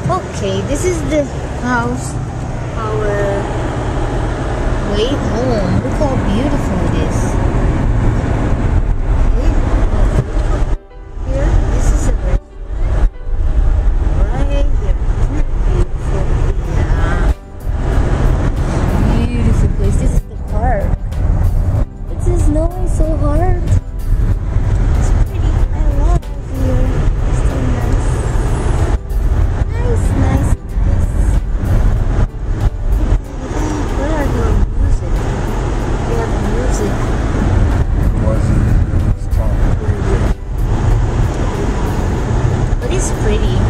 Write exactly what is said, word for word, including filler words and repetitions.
Okay, this is the house, our way home. Look how beautiful it is. Okay. Here, this is a restaurant. Right here. Isn't it beautiful? Yeah. Beautiful place. This is the park. It's snowing so hard. It's pretty. I love it here. It's so nice. Nice, nice, nice. Where are your music? We have music. Was it? It was top. But it's pretty.